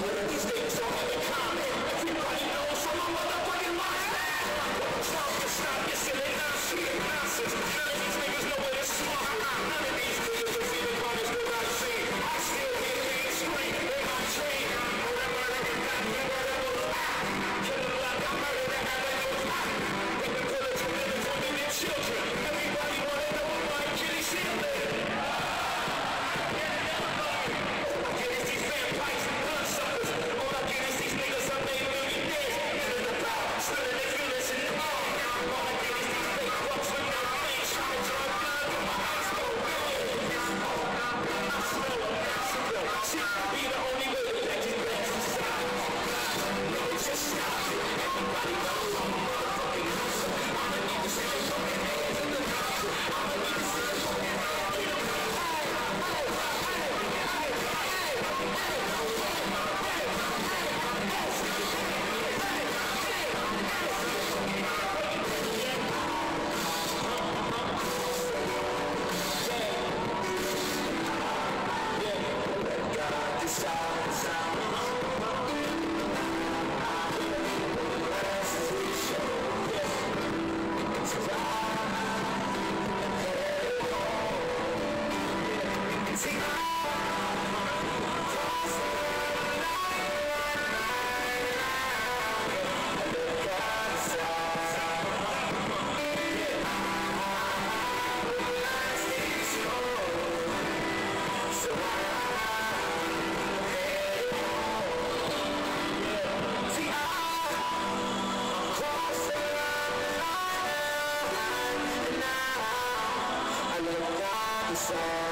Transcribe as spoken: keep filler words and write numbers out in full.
These things don't have in common. Everybody knows I'm a motherfucking monster. Stop to stop your silly nonsense. Nonsense. None of these niggas know what it's smart. None of these niggas are feeling honest with what I see. I still hear things scream in my dream. Murder, murder, murder, murder, murder, kill them like I murdered and I let them out. With the bullets from women, women and children. Everybody wanna know what my kitty still is. All I get is these vampires and bloodsuckers. All I get is these niggas I made millionaires. Living the power, spilling their feelings in the arm. All I get is these fake bucks with no face. Trying to draw blood from my eyes go red. I smell a massacre. Seems to be the only way to make these bastards stop. No, just stop it. Everybody knows I'm a motherfucking monster. I'ma need to see your fucking hands in the monster. I'ma need to see your fucking hands in the monster. So